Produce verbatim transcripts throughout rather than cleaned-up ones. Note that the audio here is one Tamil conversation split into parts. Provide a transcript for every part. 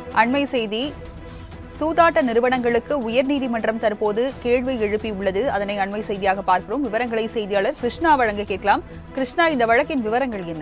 அண்மை செய்தி, சூதாட்ட நிறுவனங்களுக்கு உயர்நீதிமன்றம் தற்போது கேள்வி எழுப்பியுள்ளது. அதனை அண்மை செய்தியாக பார்க்கிறோம். விவரங்களை செய்தியாளர் கிருஷ்ணா வழங்க கேட்கலாம். கிருஷ்ணா, இந்த வழக்கின் விவரங்கள் என்ன?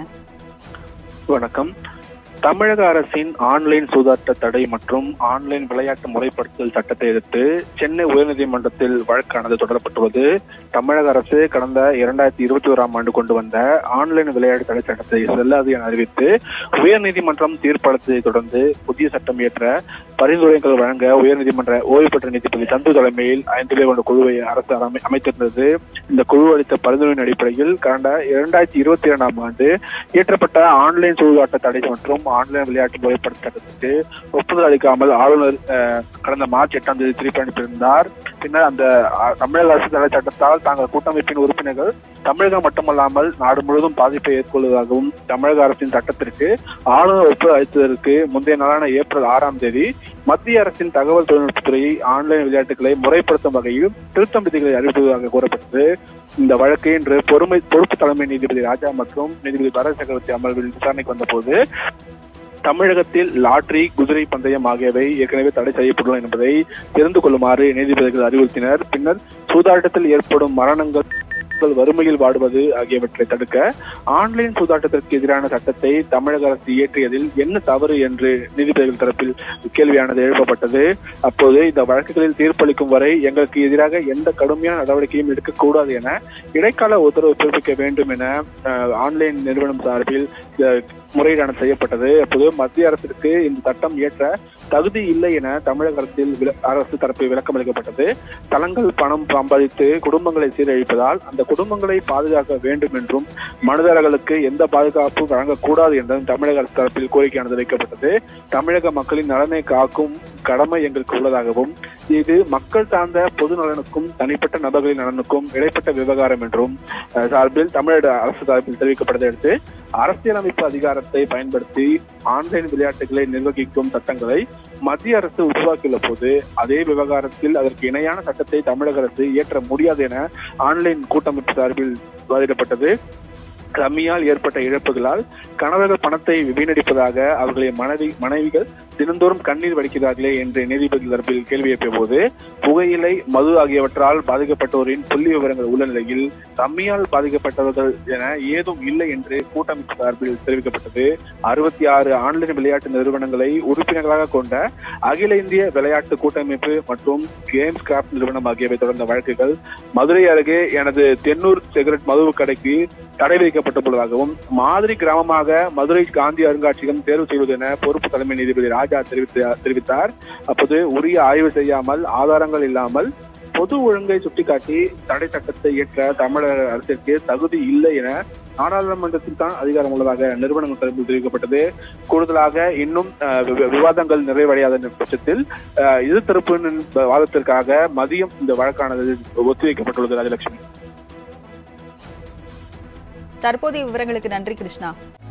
வணக்கம். தமிழக அரசின் ஆன்லைன் சூதாட்ட தடை மற்றும் ஆன்லைன் விளையாட்டு முறைப்படுத்தல் சட்டத்தை எதிர்த்து சென்னை உயர்நீதிமன்றத்தில் வழக்கானது தொடரப்பட்டுள்ளது. தமிழக அரசு கடந்த இரண்டாயிரத்தி இருபத்தி ஓராம் ஆண்டு கொண்டு வந்த ஆன்லைன் விளையாட்டு தடை சட்டத்தை செல்லாது என அறிவித்து உயர்நீதிமன்றம் தீர்ப்பளித்ததை தொடர்ந்து புதிய சட்டம் இயற்ற பரிந்துரைகள் வழங்க உயர்நீதிமன்ற ஓய்வு பெற்ற நீதிபதி சந்து தலைமையில் ஐந்து பேர் கொண்ட குழுவை அரசு அமைத்திருந்தது. இந்த குழு அளித்த பரிந்துரையின் அடிப்படையில் கடந்த இரண்டாயிரத்தி இருபத்தி இரண்டாம் ஆண்டு இயற்றப்பட்ட ஆன்லைன் சூதாட்ட தடை மற்றும் ஆன்லைன் விளையாட்டு முறைப்படுத்த சட்டத்திற்கு ஒப்புதல் அளிக்காமல் ஆளுநர் கடந்த மார்ச் எட்டாம் தேதி திருப்பி அனுப்பியிருந்தார். பின்னர் அந்த தமிழக அரசு தடை சட்டத்தால் தாங்கள் கூட்டமைப்பின் உறுப்பினர்கள் தமிழகம் மட்டுமல்லாமல் நாடு முழுவதும் பாதிப்பை ஏற்படுவதாகவும் தமிழக அரசின் சட்டத்திற்கு ஆளுநர் ஒப்புதல் அளித்ததற்கு முந்தைய நாளான ஏப்ரல் ஆறாம் தேதி மத்திய அரசின் தகவல் தொழில்நுட்பத்துறை ஆன்லைன் விளையாட்டுகளை முறைப்படுத்தும் வகையில் திருத்தம் விதிகளை அறிவிப்பதாக கூறப்பட்டது. இந்த வழக்கு இன்று பொறுமை பொறுப்பு தலைமை நீதிபதி ராஜா மற்றும் நீதிபதி பரத் சக்கரவர்த்தி அமர்வில் விசாரணைக்கு வந்தபோது தமிழகத்தில் லாட்டரி, குதிரை பந்தயம் ஆகியவை ஏற்கனவே தடை செய்யப்பட்டுள்ளன என்பதை தெரிந்து கொள்ளுமாறு நீதிபதிகள் அறிவுறுத்தினர். பின்னர் சூதாட்டத்தில் ஏற்படும் மரணங்கள், வறுமையில் வாடுவது ஆகியவற்றை தடுக்க ஆன்லைன் சூதாட்டத்திற்கு எதிரான சட்டத்தை தமிழக அரசு இயற்றியதில் என்ன தவறு என்று நீதிபதிகள் தரப்பில் கேள்வியானது எழுப்பப்பட்டது. அப்போது இந்த வழக்குகளில் தீர்ப்பளிக்கும் வரை எங்களுக்கு எதிராக எந்த கடுமையான நடவடிக்கையும் எடுக்கக்கூடாது என இடைக்கால உத்தரவு பிறப்பிக்க வேண்டும் என ஆன்லைன் நிறுவனம் சார்பில் முறையீடானது செய்யப்பட்டது. அப்போது மத்திய அரசிற்கு இந்த சட்டம் இயற்ற தகுதி இல்லை என தமிழக அரசில் அரசு தரப்பில் விளக்கம் அளிக்கப்பட்டது. தளங்கள் பணம் சம்பாதித்து குடும்பங்களை சீரழிப்பதால் அந்த குடும்பங்களை பாதுகாக்க வேண்டும் என்றும் மனிதர்களுக்கு எந்த பாதுகாப்பும் வழங்கக்கூடாது என்றும் தமிழக அரசு தரப்பில் கோரிக்கையானது வைக்கப்பட்டது. தமிழக மக்களின் நலனை காக்கும் கடமை எங்களுக்கு உள்ளதாகவும் இது மக்கள் சார்ந்த பொது நலனுக்கும் தனிப்பட்ட நபர்களின் நலனுக்கும் இடைப்பட்ட விவகாரம் என்றும் சார்பில் தமிழக அரசு தரப்பில் தெரிவிக்கப்பட்டதை அடுத்து அரசியலமைப்பு அதிகாரத்தை பயன்படுத்தி ஆன்லைன் விளையாட்டுகளை நிர்வகிக்கும் சட்டங்களை மத்திய அரசு உருவாக்கியுள்ள போது அதே விவகாரத்தில் அதற்கு இணையான சட்டத்தை தமிழக அரசு இயற்ற முடியாது என ஆன்லைன் கூட்டமைப்பு சார்பில் வாதிடப்பட்டது. ரம்மியால் ஏற்பட்ட இழப்புகளால் கணவர்கள் பணத்தை வீணடிப்பதாக அவர்களின் மனைவி மனைவிகள் தினந்தோறும் கண்ணீர் வடிக்கிறார்களே என்று நீதிபதி தரப்பில் கேள்வி எழுப்பிய போது புகையிலை, மது ஆகியவற்றால் பாதிக்கப்பட்டோரின் புள்ளி விவரங்கள் உள்ள நிலையில் ரம்மியால் பாதிக்கப்பட்டவர்கள் என ஏதும் இல்லை என்று கூட்டமைப்பு சார்பில் தெரிவிக்கப்பட்டது. அறுபத்தி ஆறு ஆன்லைன் விளையாட்டு நிறுவனங்களை உறுப்பினர்களாக கொண்ட அகில இந்திய விளையாட்டு கூட்டமைப்பு மற்றும் கேம்ஸ் கிராப்ட் நிறுவனம் ஆகியவை தொடர்ந்த வழக்குகள் மதுரை அருகே எனது தென்னூர் சிகரெட் மது கடைக்கு தடை விதிக்கப்பட்டுள்ளதாகவும் மாதிரி கிராமமாக மதுரை காந்தி அருங்காட்சியகம் தேர்வு செய்வது என பொறுப்பு தலைமை நீதிபதி ராஜா தெரிவித்தார். அப்போது உரிய ஆய்வு செய்யாமல் ஆதாரங்கள் இல்லாமல் பொது ஒழுங்கை சுட்டிக்காட்டி தடை சட்டத்தை இயற்ற தமிழக அரசிற்கு தகுதி இல்லை என நாடாளுமன்றத்தில் தான் அதிகாரம் உள்ளதாக நிறுவனங்கள் தரப்பில் தெரிவிக்கப்பட்டது. கூடுதலாக இன்னும் விவாதங்கள் நிறைவடையாத பட்சத்தில் இரு தரப்பின் வாதத்திற்காக மதியம் இந்த வழக்கானது ஒத்திவைக்கப்பட்டுள்ளது. ராஜலட்சுமி, தற்போதைய விவரங்களுக்கு நன்றி கிருஷ்ணா.